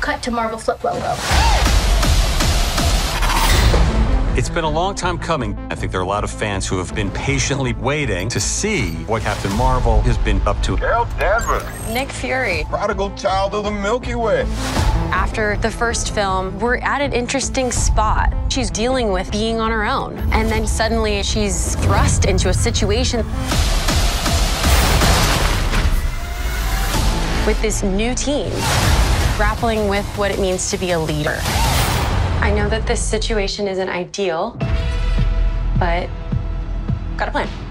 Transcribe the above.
cut to Marvel Flip logo. It's been a long time coming. I think there are a lot of fans who have been patiently waiting to see what Captain Marvel has been up to. Carol Danvers. Nick Fury. Prodigal child of the Milky Way. After the first film, we're at an interesting spot. She's dealing with being on her own. And then suddenly she's thrust into a situation with this new team, grappling with what it means to be a leader. I know that this situation isn't ideal, but got a plan.